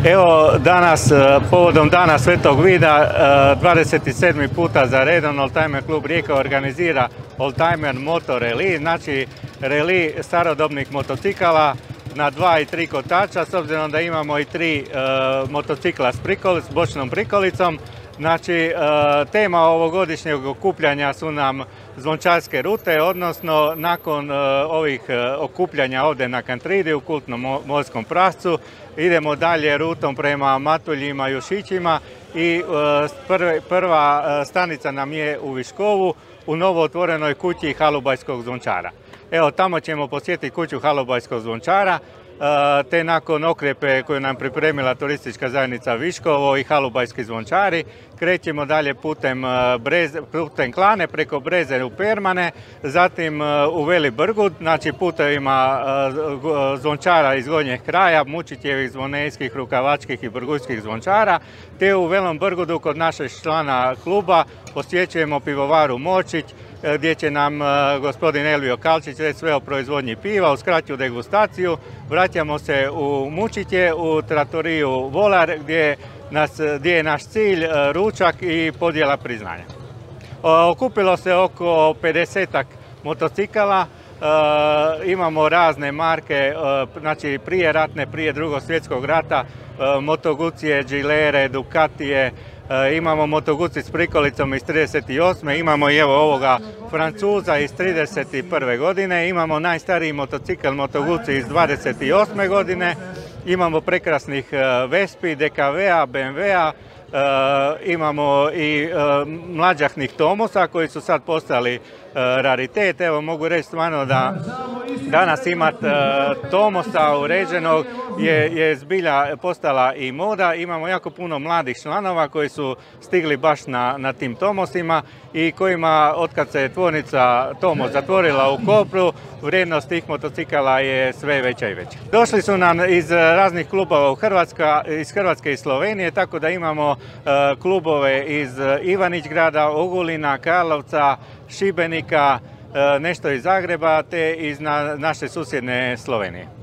Evo danas, povodom Dana Svetog Vida, 27. puta za redom Oldtimer klub Rijeka organizira Oldtimer Moto Rally, znači rally starodobnih motocikala na 2 i 3 kotača, s obzirom da imamo i 3 motocikla s bočnom prikolicom. Znači, tema ovogodišnjeg okupljanja su nam zvončarske rute, odnosno nakon ovih okupljanja ovdje na Kantridi u kultnom morskom pravcu idemo dalje rutom prema Matuljima i Jušićima i prva stanica nam je u Viškovu u novo otvorenoj kući Halubajskog zvončara. Evo, tamo ćemo posjetiti kuću Halubajskog zvončara, te nakon okrjepe koju nam pripremila turistička zajednica Viškovo i Halubajski zvončari, krećemo dalje putem Klane preko Breze u Permane, zatim u Veli Brgud, znači putevima zvončara iz gornjeg kraja, Mučićevih, Zvonejskih, Rukavačkih i Brgujskih zvončara, te u Velom Brgudu kod našeg člana kluba posjećujemo pivovaru Močić, gdje će nam gospodin Elvio Kalčić reći sve o proizvodnji piva, uz kraću degustaciju. Vraćamo se u Mučiće, u Tratoriju Volar, gdje je naš cilj ručak i podjela priznanja. Okupilo se oko 50-ak motocikala, imamo razne marke, znači prije ratne, prije Drugog svjetskog rata, Moto Guzije, Gilere, Ducatije, imamo Moto Guzzi s prikolicom iz 38. Imamo i evo ovoga Francuza iz 31. godine. Imamo najstariji motocikl Moto Guzzi iz 28. godine. Imamo prekrasnih Vespi, DKV-a, BMW-a. Imamo i mlađahnih Tomosa koji su sad postali raritet. Evo, mogu reći stvarno da danas imati Tomosa uređenog je zbilja postala i moda. Imamo jako puno mladih članova koji su stigli baš na tim Tomosima i kojima, otkad se tvornica Tomos zatvorila u Kopru, vrijednost tih motocikala je sve veća i veća. Došli su nam iz raznih klubova iz Hrvatske i Slovenije, tako da imamo klubove iz Ivanić-grada, Ogulina, Karlovca, Šibenika, nešto iz Zagreba te iz naše susjedne Slovenije.